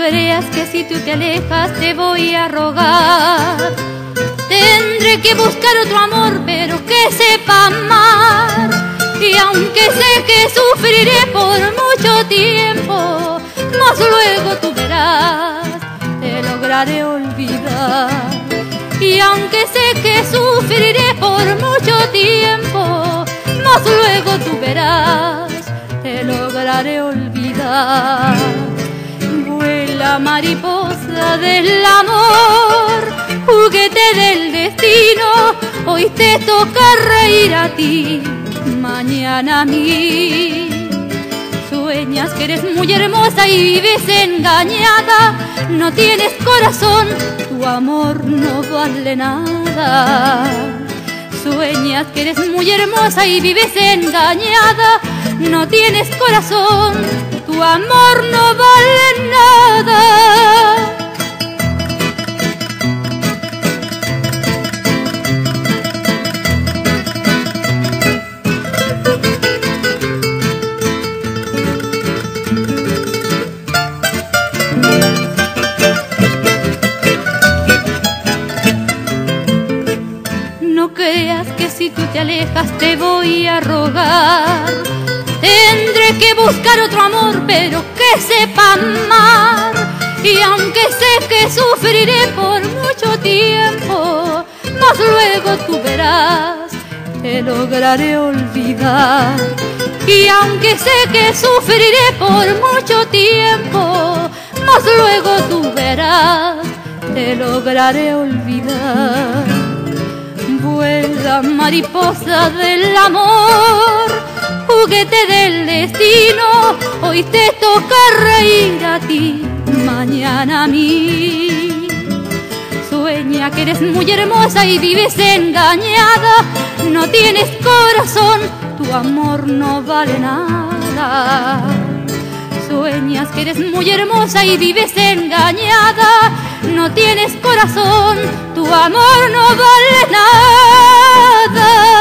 creas que si tú te alejas te voy a rogar. Tendré que buscar otro amor, pero que sepa amar. Y aunque sé que sufriré por mucho tiempo, mas luego tú verás, te lograré olvidar. Y aunque sé que sufriré por mucho tiempo, mas luego tú verás, te lograré olvidar. Vuela mariposa del amor, juguete del destino, hoy te toca reír a ti, mañana a mí. Sueñas que eres muy hermosa y vives engañada, no tienes corazón, tu amor no vale nada. Sueñas que eres muy hermosa y vives engañada, no tienes corazón, tu amor no vale nada. No creas que si tú te alejas te voy a rogar. Tendré que buscar otro amor, pero que sepa amar. Y aunque sé que sufriré por mucho tiempo, mas luego tú verás, te lograré olvidar. Y aunque sé que sufriré por mucho tiempo, mas luego tú verás, te lograré olvidar. Vuela mariposa del amor, juguete del destino, hoy te toca reír a ti, mañana a mí. Sueña que eres muy hermosa y vives engañada, no tienes corazón, tu amor no vale nada. Sueñas que eres muy hermosa y vives engañada, no tienes corazón, tu amor no vale nada.